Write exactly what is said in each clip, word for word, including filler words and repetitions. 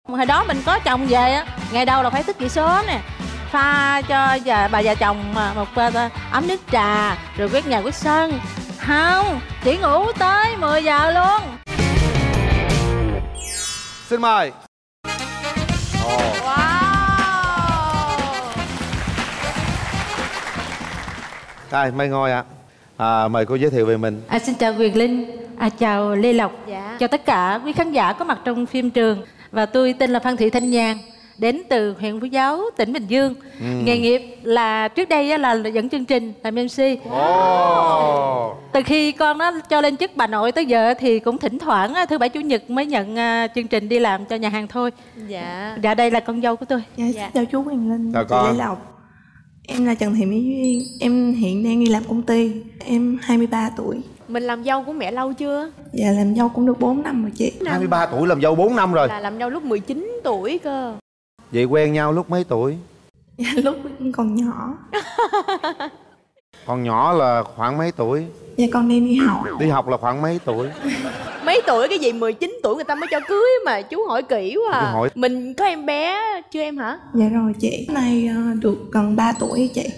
Hồi đó mình có chồng về á, ngày đầu là phải thức dậy sớm nè, pha cho già, bà già chồng một uh, ấm nước trà, rồi quét nhà quét sân. Không, chỉ ngủ tới mười giờ luôn. Xin mời. Oh. Wow. Đây, Mai Ngôi ạ. À. À, mời cô giới thiệu về mình. À, xin chào Quyền Linh, à, chào Lê Lộc, dạ. chào tất cả quý khán giả có mặt trong phim trường. Và tôi tên là Phan Thị Thanh Nhàn, đến từ huyện Phú Giáo, tỉnh Bình Dương. ừ. Nghề nghiệp là trước đây là dẫn chương trình, làm em xê. oh. Từ khi con nó cho lên chức bà nội tới giờ thì cũng thỉnh thoảng thứ bảy chủ nhật mới nhận chương trình đi làm cho nhà hàng thôi. Dạ. Dạ, đây là con dâu của tôi. Dạ, dạ. Chào chú Quyền Linh, chào chị con. Lê Lộc. Em là Trần Thị Mỹ Duyên, em hiện đang đi làm công ty. Em hai mươi ba tuổi. Mình làm dâu của mẹ lâu chưa? Dạ, làm dâu cũng được bốn năm rồi chị. hai mươi ba tuổi làm dâu bốn năm rồi. Là làm dâu lúc mười chín tuổi cơ. Vậy quen nhau lúc mấy tuổi? Dạ, lúc còn nhỏ. Còn nhỏ là khoảng mấy tuổi? Dạ, con đang đi học. Đi học là khoảng mấy tuổi? Mấy tuổi cái gì, mười chín tuổi người ta mới cho cưới mà chú hỏi kỹ quá à. Hỏi... Mình có em bé chưa em hả? Dạ rồi chị, nay được gần ba tuổi chị.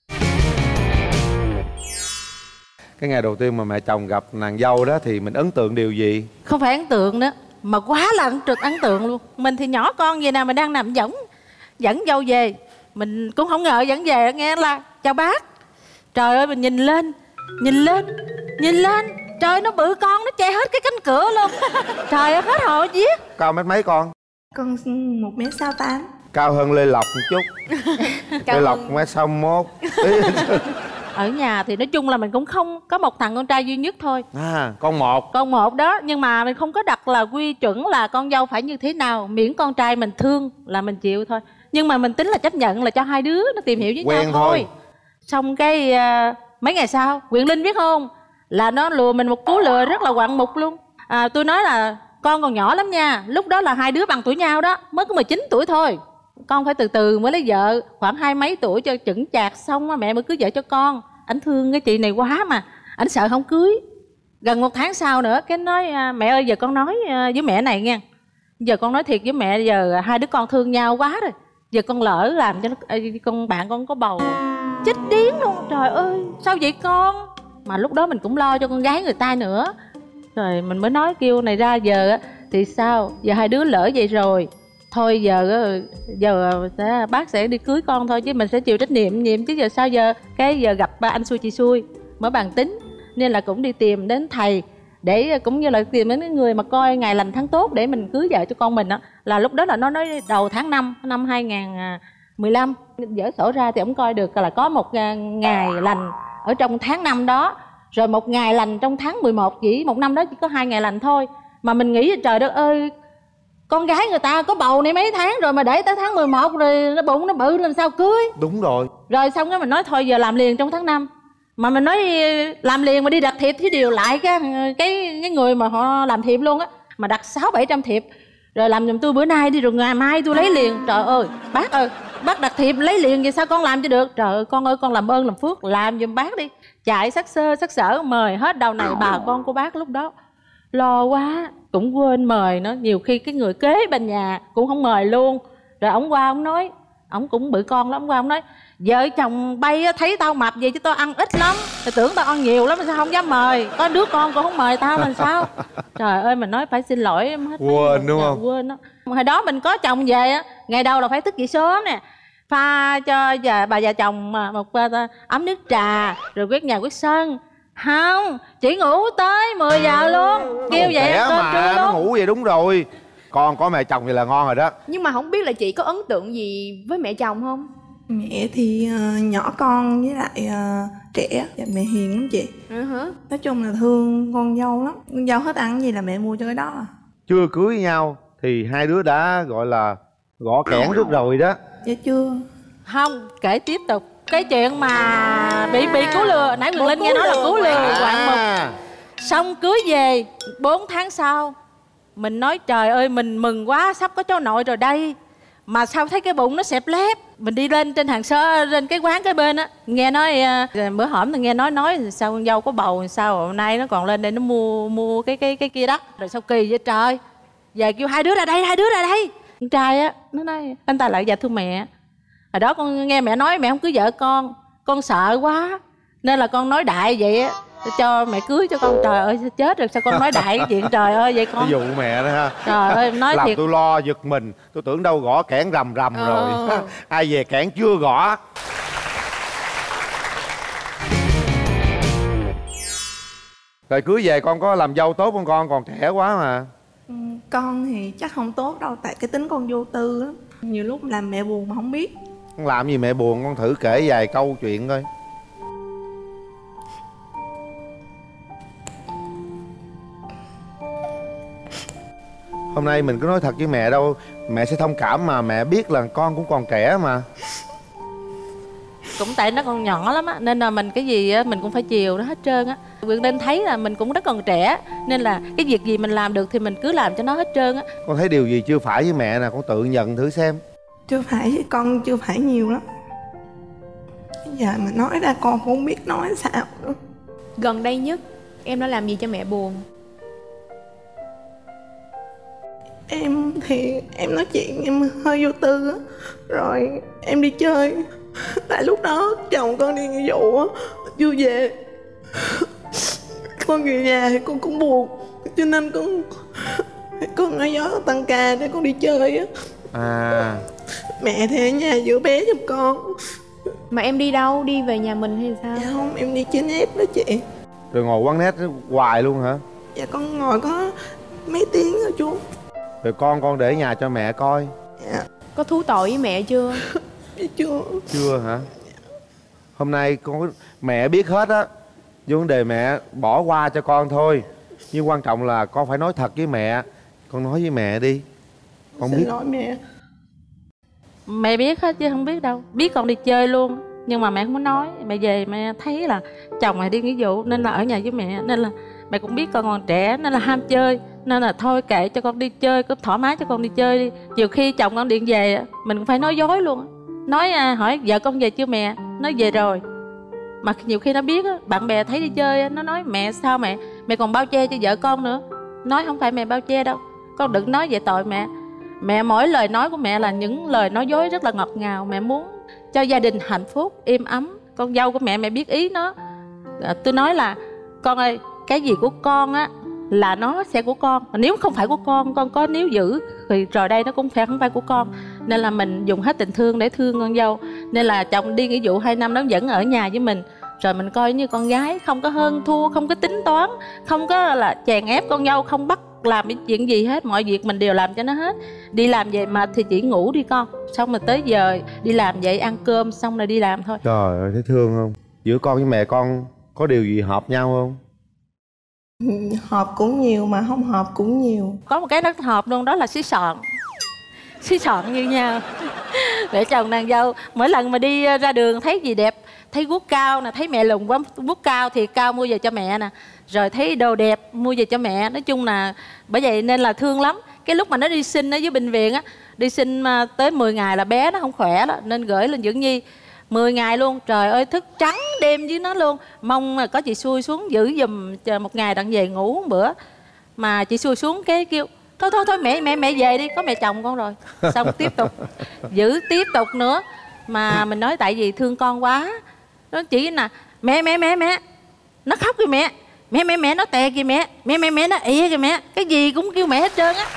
Cái ngày đầu tiên mà mẹ chồng gặp nàng dâu đó thì mình ấn tượng điều gì? Không phải ấn tượng đó, mà quá là ấn tượng, ấn tượng luôn. Mình thì nhỏ con vậy nào mà đang nằm dẫn dẫn dâu về, mình cũng không ngờ dẫn về nghe là chào bác. Trời ơi, mình nhìn lên, nhìn lên, nhìn lên, trời nó bự con, nó che hết cái cánh cửa luôn. Trời ơi, hết hồn giết. Cao mét mấy con? Con một mét sáu tám. Cao hơn Lê Lộc một chút. Lê Lộc một mét sáu mốt. Ở nhà thì nói chung là mình cũng không có một thằng con trai duy nhất thôi. À, con một. Con một đó, nhưng mà mình không có đặt là quy chuẩn là con dâu phải như thế nào. Miễn con trai mình thương là mình chịu thôi. Nhưng mà mình tính là chấp nhận là cho hai đứa nó tìm hiểu với quen nhau thôi. thôi Xong cái uh, mấy ngày sau, Quyền Linh biết không, là nó lừa mình một cú lừa rất là quặn mục luôn. à, Tôi nói là con còn nhỏ lắm nha. Lúc đó là hai đứa bằng tuổi nhau đó, mới có mười chín tuổi thôi. Con phải từ từ mới lấy vợ, khoảng hai mấy tuổi cho chững chạc xong mẹ mới cưới vợ cho con. Ảnh thương cái chị này quá mà ảnh sợ không cưới. Gần một tháng sau nữa cái nói mẹ ơi, giờ con nói với mẹ này nha, giờ con nói thiệt với mẹ, giờ hai đứa con thương nhau quá rồi, giờ con lỡ làm cho nó, con bạn con có bầu. Chết điếng luôn. Trời ơi, sao vậy con? Mà lúc đó mình cũng lo cho con gái người ta nữa. Rồi mình mới nói kêu này ra, giờ thì sao, giờ hai đứa lỡ vậy rồi, thôi giờ giờ sẽ, bác sẽ đi cưới con thôi chứ mình sẽ chịu trách nhiệm nhiệm chứ giờ sao giờ. Cái giờ gặp ba anh xui chị xui mở bàn tính, nên là cũng đi tìm đến thầy để cũng như là tìm đến người mà coi ngày lành tháng tốt để mình cưới vợ cho con mình á. Là lúc đó là nó nói đầu tháng năm năm hai nghìn mười lăm, dở sổ ra thì ông coi được là có một ngày lành ở trong tháng năm đó, rồi một ngày lành trong tháng mười một. Chỉ một năm đó chỉ có hai ngày lành thôi. Mà mình nghĩ trời đất ơi, con gái người ta có bầu này mấy tháng rồi mà để tới tháng mười một rồi nó bụng nó bự làm sao cưới. Đúng rồi. Rồi xong cái mình nói thôi giờ làm liền trong tháng năm. Mà mình nói làm liền mà đi đặt thiệp thì điều lại cái cái cái người mà họ làm thiệp luôn á, mà đặt sáu bảy trăm thiệp. Rồi làm giùm tôi bữa nay đi rồi ngày mai tôi lấy liền. Trời ơi bác ơi, bác đặt thiệp lấy liền vậy sao con làm cho được. Trời ơi con ơi, con làm ơn làm phước làm giùm bác đi. Chạy sắc sơ sắc sở mời hết đầu này bà con của bác. Lúc đó lo quá cũng quên mời nó. Nhiều khi cái người kế bên nhà cũng không mời luôn. Rồi ổng qua ổng nói, ổng cũng bự con lắm, ổng qua ổng nói vợ chồng bay thấy tao mập vậy chứ tao ăn ít lắm, thì tưởng tao ăn nhiều lắm sao không dám mời. Có đứa con còn không mời tao làm sao. Trời ơi mình nói phải xin lỗi em hết. Quên đúng không? Quên đó. Hồi đó mình có chồng về á, ngày đầu là phải thức dậy sớm nè, pha cho già, bà già chồng một ấm nước trà, rồi quét nhà quét sân. Không, chỉ ngủ tới mười giờ luôn. Kêu vậy ăn cơm mà trưa nó luôn. ngủ vậy đúng rồi. Con có mẹ chồng thì là ngon rồi đó. Nhưng mà không biết là chị có ấn tượng gì với mẹ chồng không? Mẹ thì uh, nhỏ con với lại uh, trẻ. Dạ, mẹ hiền lắm chị. uh-huh. Nói chung là thương con dâu lắm. Con dâu hết ăn gì là mẹ mua cho cái đó à. Chưa cưới nhau thì hai đứa đã gọi là gõ kẽn trước rồi đó. Dạ chưa. Không, kể tiếp tục cái chuyện mà bị bị cứu lừa. Nãy Quyền Linh nghe nói là cứu lừa quạng mục. Xong cưới về bốn tháng sau, mình nói trời ơi mình mừng quá, sắp có cháu nội rồi đây. Mà sao thấy cái bụng nó xẹp lép. Mình đi lên trên hàng sơ, lên cái quán cái bên á, nghe nói bữa hổm thì nghe nói nói sao con dâu có bầu, sao hôm nay nó còn lên đây nó mua mua cái cái cái kia đó. Rồi sao kỳ vậy trời. Về kêu hai đứa ra đây, hai đứa ra đây. Con trai á, nó nói anh ta lại dạ thưa mẹ, hồi đó con nghe mẹ nói mẹ không cưới vợ con, con sợ quá nên là con nói đại vậy á, cho mẹ cưới cho con. Trời ơi chết rồi, sao con nói đại cái chuyện trời ơi vậy con. Ví dụ mẹ đó ha. Trời ơi nói làm thiệt tôi lo giật mình, tôi tưởng đâu gõ kẽn rầm rầm ờ. rồi. Ai về kẽn chưa gõ. Rồi cưới về con có làm dâu tốt không con? Còn trẻ quá mà. Ừ, con thì chắc không tốt đâu, tại cái tính con vô tư lắm, nhiều lúc làm mẹ buồn mà không biết. Con làm gì mẹ buồn, con thử kể vài câu chuyện coi. Hôm nay mình cứ nói thật với mẹ đâu, mẹ sẽ thông cảm mà, mẹ biết là con cũng còn trẻ mà. Cũng tại nó còn nhỏ lắm á, nên là mình cái gì á mình cũng phải chiều nó hết trơn á. Quyền Linh thấy là mình cũng rất còn trẻ, nên là cái việc gì mình làm được thì mình cứ làm cho nó hết trơn á. Con thấy điều gì chưa phải với mẹ nè, con tự nhận thử xem. Chưa phải với con, chưa phải nhiều lắm. Giờ mà nói ra con không biết nói sao nữa. Gần đây nhất em đã làm gì cho mẹ buồn? Em thì em nói chuyện em hơi vô tư á, rồi em đi chơi. Tại lúc đó chồng con đi nghĩa vụ á, chưa về. Con về nhà thì con cũng buồn, cho nên con con nói gió tăng ca để con đi chơi á. À. Mẹ thì ở nhà giữ bé giùm con. Mà em đi đâu? Đi về nhà mình hay sao? Dạ không, em đi trên ép đó chị. Rồi ngồi quán net hoài luôn hả? Dạ con ngồi có mấy tiếng rồi chú. Rồi con con để nhà cho mẹ coi. Dạ. Có thú tội với mẹ chưa? Chưa. Chưa hả? Hôm nay con mẹ biết hết á, vấn đề mẹ bỏ qua cho con thôi, nhưng quan trọng là con phải nói thật với mẹ. Con nói với mẹ đi. Con Xin biết. lỗi mẹ. Mẹ biết hết chứ không biết đâu. Biết con đi chơi luôn, nhưng mà mẹ không có nói. Mẹ về mẹ thấy là chồng mẹ đi nghĩa vụ nên là ở nhà với mẹ, nên là mẹ cũng biết con còn trẻ nên là ham chơi, nên là thôi kệ cho con đi chơi, cứ thoải mái cho con đi chơi đi. Nhiều khi chồng con điện về mình cũng phải nói dối luôn. Nói à, hỏi vợ con về chưa mẹ, nói về rồi. Mà nhiều khi nó biết á, bạn bè thấy đi chơi nó nói mẹ sao mẹ mẹ còn bao che cho vợ con nữa. Nói không phải mẹ bao che đâu, con đừng nói về tội mẹ. Mẹ mỗi lời nói của mẹ là những lời nói dối rất là ngọt ngào. Mẹ muốn cho gia đình hạnh phúc, êm ấm. Con dâu của mẹ mẹ biết ý nó. à, Tôi nói là con ơi, cái gì của con á là nó sẽ của con. Nếu không phải của con, con có níu giữ thì rồi đây nó cũng phải không phải của con. Nên là mình dùng hết tình thương để thương con dâu. Nên là chồng đi nghĩa vụ hai năm nó vẫn ở nhà với mình. Rồi mình coi như con gái, không có hơn thua, không có tính toán, không có là chèn ép con dâu, không bắt làm cái chuyện gì hết. Mọi việc mình đều làm cho nó hết. Đi làm về mà thì chỉ ngủ đi con, xong rồi tới giờ đi làm vậy, ăn cơm xong rồi đi làm thôi. Trời ơi, thấy thương không? Giữa con với mẹ con có điều gì hợp nhau không? Hợp cũng nhiều mà không hợp cũng nhiều. Có một cái rất hợp luôn, đó là xí sọn. Xí sọn như nhau. Mẹ chồng nàng dâu mỗi lần mà đi ra đường thấy gì đẹp, thấy guốc cao nè, thấy mẹ lùn quá guốc cao thì cao mua về cho mẹ nè, rồi thấy đồ đẹp mua về cho mẹ. Nói chung là bởi vậy nên là thương lắm. Cái lúc mà nó đi sinh ở dưới bệnh viện á, đi sinh tới mười ngày là bé nó không khỏe đó, nên gửi lên dưỡng nhi mười ngày luôn. Trời ơi thức trắng đêm với nó luôn. Mong có chị xui xuống giữ giùm một ngày đặng về ngủ một bữa. Mà chị xui xuống cái kêu thôi thôi thôi mẹ mẹ mẹ về đi, có mẹ chồng con rồi. Xong tiếp tục giữ tiếp tục nữa. Mà mình nói tại vì thương con quá, nó chỉ là mẹ mẹ mẹ mẹ nó khóc kìa mẹ, mẹ mẹ mẹ nó tè kìa mẹ, mẹ mẹ mẹ nó ỉa kìa mẹ, cái gì cũng kêu mẹ hết trơn á.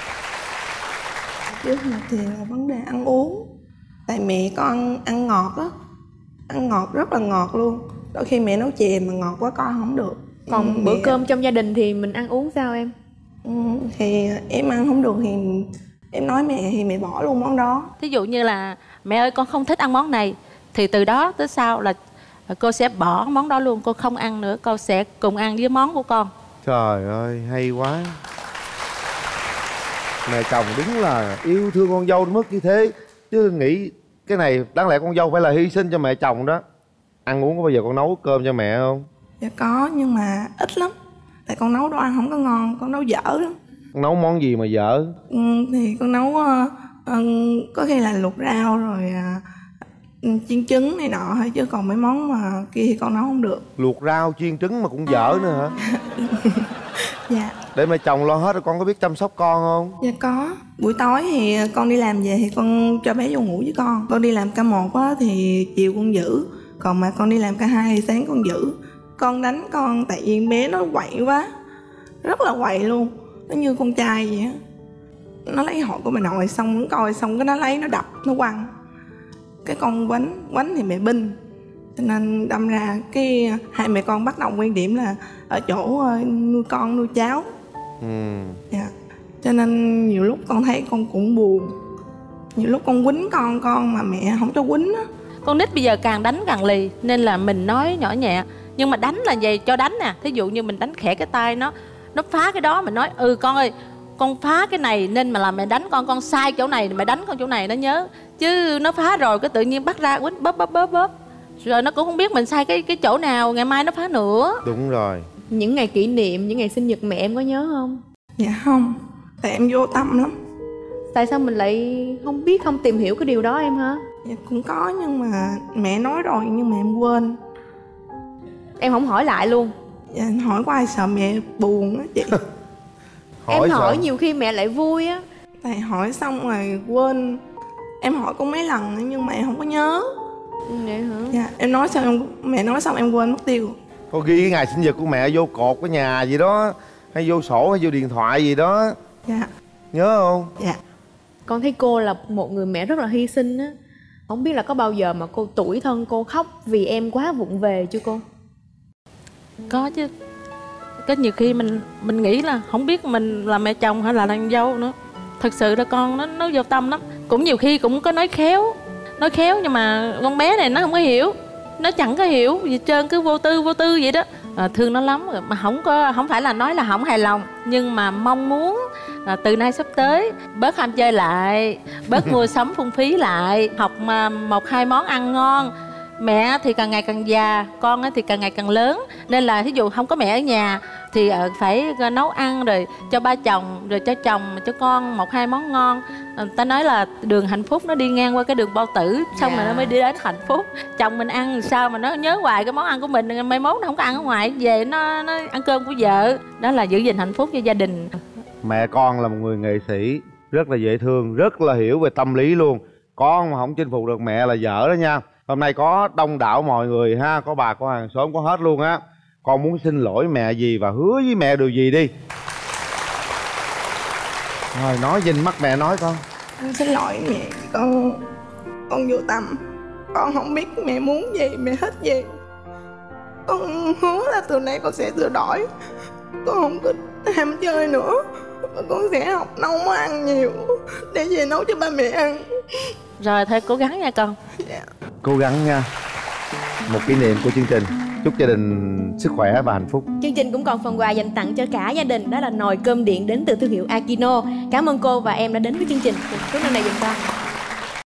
Chứ thì là vấn đề ăn uống. Tại mẹ con ăn, ăn ngọt á, ăn ngọt rất là ngọt luôn. Đôi khi mẹ nấu chè mà ngọt quá con không được. Còn ừ, bữa mẹ... cơm trong gia đình thì mình ăn uống sao em? Ừ, thì em ăn không được thì em nói mẹ thì mẹ bỏ luôn món đó. Thí dụ như là mẹ ơi con không thích ăn món này, thì từ đó tới sau là cô sẽ bỏ món đó luôn, cô không ăn nữa, cô sẽ cùng ăn với món của con. Trời ơi hay quá. Mẹ chồng đúng là yêu thương con dâu đến mức như thế. Chứ nghĩ cái này đáng lẽ con dâu phải là hy sinh cho mẹ chồng đó. Ăn uống có bao giờ con nấu cơm cho mẹ không? Dạ có, nhưng mà ít lắm. Tại con nấu đồ ăn không có ngon, con nấu dở lắm. Con nấu món gì mà dở? Ừ, thì con nấu uh, uh, có khi là luộc rau rồi uh, chiên trứng này nọ thôi, chứ còn mấy món mà kia thì con nấu không được. Luộc rau chiên trứng mà cũng dở nữa hả? Dạ. Để mẹ chồng lo hết rồi con có biết chăm sóc con không? Dạ có. Buổi tối thì con đi làm về thì con cho bé vô ngủ với con. Con đi làm ca một á thì chiều con giữ, còn mà con đi làm ca hai thì sáng con giữ. Con đánh con tại vì bé nó quậy quá, rất là quậy luôn, nó như con trai vậy á. Nó lấy hội của bà nội xong nó coi xong cái nó lấy nó đập nó quăng. Cái con quánh quánh thì mẹ binh, cho nên đâm ra cái hai mẹ con bắt đầu quan điểm là ở chỗ nuôi con nuôi cháu. Ừ. Dạ. Cho nên nhiều lúc con thấy con cũng buồn, nhiều lúc con quýnh con con mà mẹ không cho quýnh á. Con nít bây giờ càng đánh càng lì, nên là mình nói nhỏ nhẹ. Nhưng mà đánh là gì cho đánh nè. Thí dụ như mình đánh khẽ cái tay nó, nó phá cái đó, mình nói ừ con ơi, con phá cái này nên mà là mẹ đánh con, con sai chỗ này mẹ đánh con chỗ này, nó nhớ. Chứ nó phá rồi cái tự nhiên bắt ra quýnh bóp bóp bóp bóp, rồi nó cũng không biết mình sai cái cái chỗ nào, ngày mai nó phá nữa. Đúng rồi. Những ngày kỷ niệm, những ngày sinh nhật mẹ em có nhớ không? Dạ không, tại em vô tâm lắm. Tại sao mình lại không biết, không tìm hiểu cái điều đó em hả? Dạ cũng có nhưng mà mẹ nói rồi nhưng mà em quên. Em không hỏi lại luôn? Dạ em hỏi có ai sợ mẹ buồn á chị. Hỏi em hỏi sao? nhiều khi mẹ lại vui á. Tại hỏi xong rồi quên. Em hỏi con mấy lần nhưng mà em không có nhớ. Vậy hả? Dạ em nói xong em, mẹ nói xong em quên mất tiêu. Có ghi cái ngày sinh nhật của mẹ vô cột cái nhà gì đó, hay vô sổ hay vô điện thoại gì đó. Dạ. Nhớ không? Dạ. Con thấy cô là một người mẹ rất là hy sinh á. Không biết là có bao giờ mà cô tủi thân cô khóc vì em quá vụng về chưa cô? Có chứ. Có nhiều khi mình mình nghĩ là không biết mình là mẹ chồng hay là nàng dâu nữa. Thật sự là con nó nó vô tâm lắm. Cũng nhiều khi cũng có nói khéo, nói khéo nhưng mà con bé này nó không có hiểu, nó chẳng có hiểu gì trơn, cứ vô tư vô tư vậy đó. À, thương nó lắm mà không có, không phải là nói là không hài lòng, nhưng mà mong muốn à, từ nay sắp tới bớt ham chơi lại, bớt mua sắm phung phí lại, học mà một hai món ăn ngon. Mẹ thì càng ngày càng già, con thì càng ngày càng lớn, nên là ví dụ không có mẹ ở nhà thì phải nấu ăn rồi cho ba chồng, rồi cho chồng, cho con một hai món ngon. Ta nói là đường hạnh phúc nó đi ngang qua cái đường bao tử, xong rồi nó mới đi đến hạnh phúc. Chồng mình ăn sao mà nó nhớ hoài cái món ăn của mình, mai mốt nó không có ăn ở ngoài, về nó, nó ăn cơm của vợ. Đó là giữ gìn hạnh phúc cho gia đình. Mẹ con là một người nghệ sĩ rất là dễ thương, rất là hiểu về tâm lý luôn. Con mà không chinh phục được mẹ là dở đó nha. Hôm nay có đông đảo mọi người ha, có bà, có hàng xóm, có hết luôn á. Con muốn xin lỗi mẹ gì và hứa với mẹ điều gì đi. Rồi nói nhìn mắt mẹ nói con. Con xin lỗi mẹ, con con vô tâm. Con không biết mẹ muốn gì, mẹ thích gì. Con hứa là từ nay con sẽ sửa đổi. Con không có ham chơi nữa, và con sẽ học nấu món ăn nhiều để về nấu cho ba mẹ ăn. Rồi thôi cố gắng nha con. Dạ. Cố gắng nha. Một kỷ niệm của chương trình. Chúc gia đình sức khỏe và hạnh phúc. Chương trình cũng còn phần quà dành tặng cho cả gia đình, đó là nồi cơm điện đến từ thương hiệu Akino. Cảm ơn cô và em đã đến với chương trình. Chúc năm này dùm con.